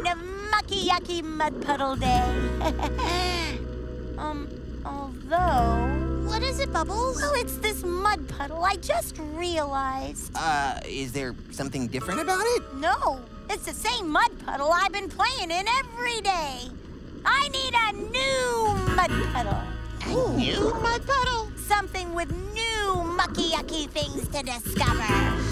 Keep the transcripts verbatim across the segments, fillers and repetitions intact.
been a mucky yucky mud puddle day. um, although... What is it, Bubbles? Well, it's this mud puddle. I just realized. Uh, is there something different about it? No, it's the same mud puddle I've been playing in every day. I need a new mud puddle. A new mud puddle? Something with new mucky yucky things to discover.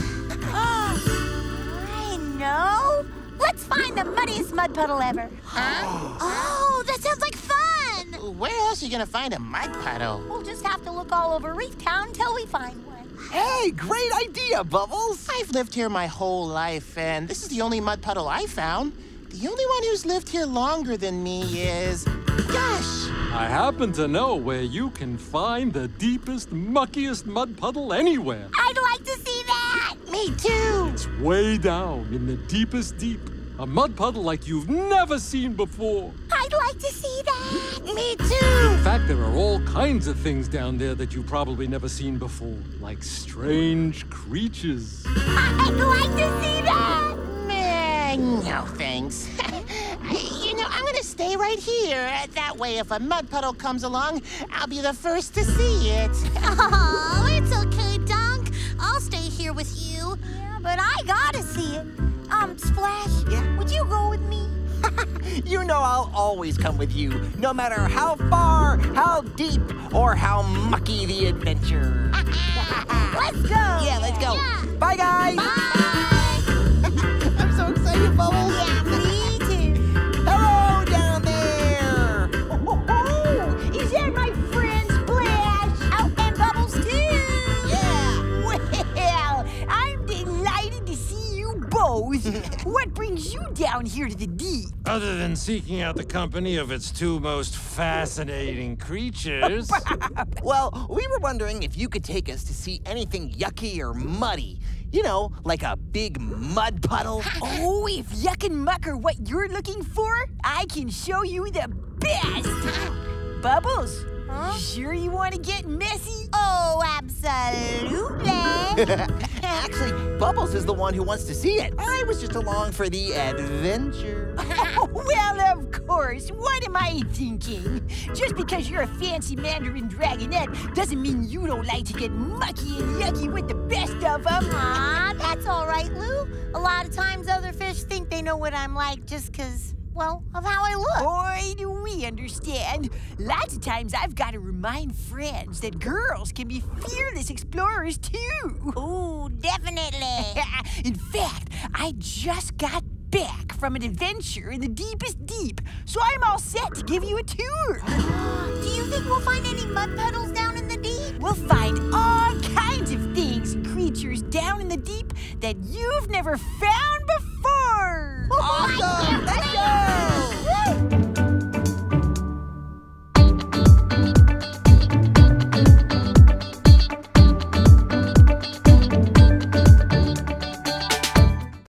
Oh, I know. Let's find the muddiest mud puddle ever. Huh? Oh, that sounds like fun! Where else are you gonna find a mud puddle? We'll just have to look all over Reef Town until we find one. Hey, great idea, Bubbles! I've lived here my whole life, and this is the only mud puddle I found. The only one who's lived here longer than me is... Gush! I happen to know where you can find the deepest, muckiest mud puddle anywhere. I'd like to see that! Me too! It's way down in the deepest deep. A mud puddle like you've never seen before. I'd like to see that! Me too! In fact, there are all kinds of things down there that you've probably never seen before, like strange creatures. I'd like to see that! Meh, no thanks. You know, I'm gonna stay right here. That way, if a mud puddle comes along, I'll be the first to see it. Oh, it's okay, Dunk. I'll stay here with you. Yeah, but I gotta see it. Um, Splash, Yeah? would you go with me? You know I'll always come with you, no matter how far, how deep, or how mucky the adventure. Let's go! Yeah, let's go. Yeah. Bye, guys! Bye! I'm so excited, Bubbles! Yeah, me too. Hello down there! Oh, is that my friend Splash? Oh, and Bubbles too. Yeah! Well, I'm delighted to see you both. What brings you down here to the deep? Other than seeking out the company of its two most fascinating creatures. Well, we were wondering if you could take us to see anything yucky or muddy. You know, like a big mud puddle. Oh, if yuck and muck are what you're looking for, I can show you the best. Bubbles, huh? Sure you want to get messy? Oh, absolutely. Actually, Bubbles is the one who wants to see it. I was just along for the adventure. Well, of course. What am I thinking? Just because you're a fancy Mandarin Dragonette doesn't mean you don't like to get mucky and yucky with the best of them. Aw, that's all right, Lou. A lot of times other fish think they know what I'm like just because, well, of how I look. Boy, do we understand. Lots of times I've got to remind friends that girls can be fearless explorers, too. Ooh, definitely. In fact, I just got back from an adventure in the deepest deep, so I'm all set to give you a tour. Do you think we'll find any mud puddles down in the deep? We'll find all kinds of things and creatures down in the deep that you've never found before. Awesome! Let's go!